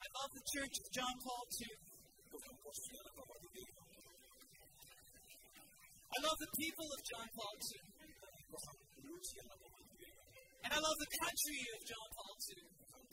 I love the Church of John Paul II. I love the people of John Paul II. And I love the country of John Paul II.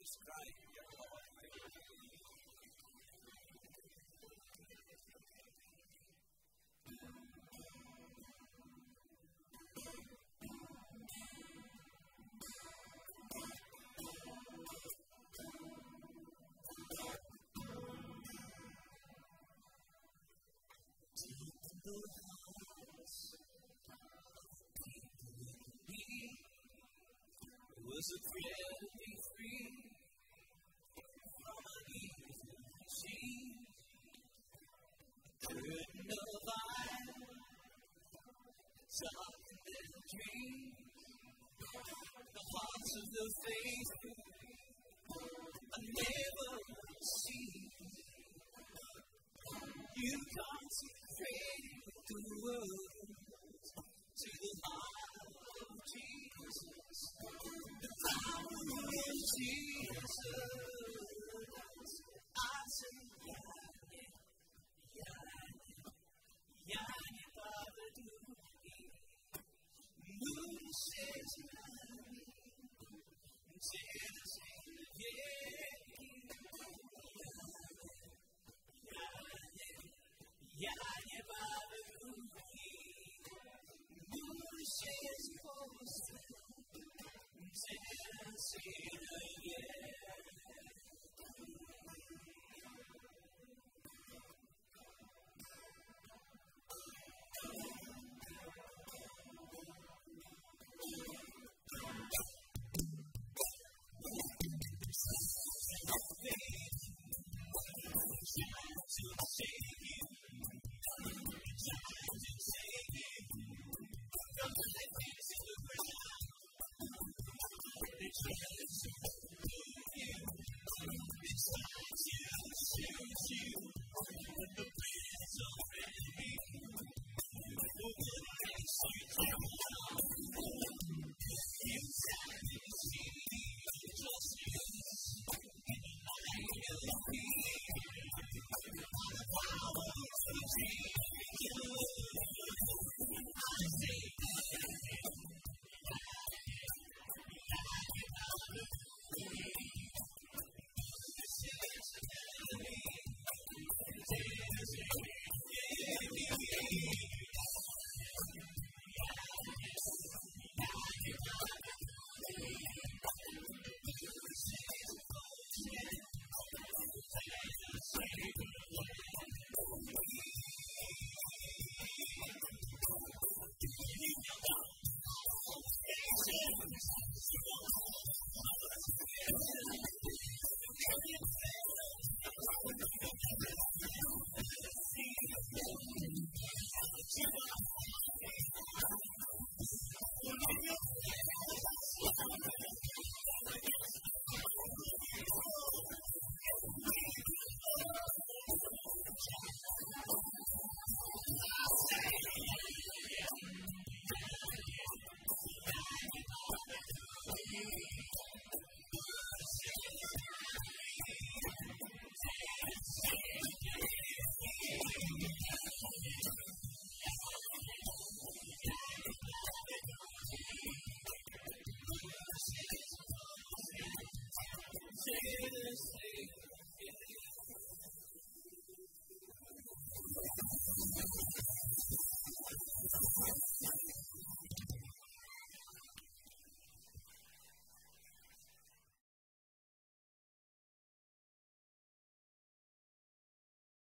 Was a prayer to be free from an evil disease. Couldn't abide, darkened their dreams. The hearts of the faithful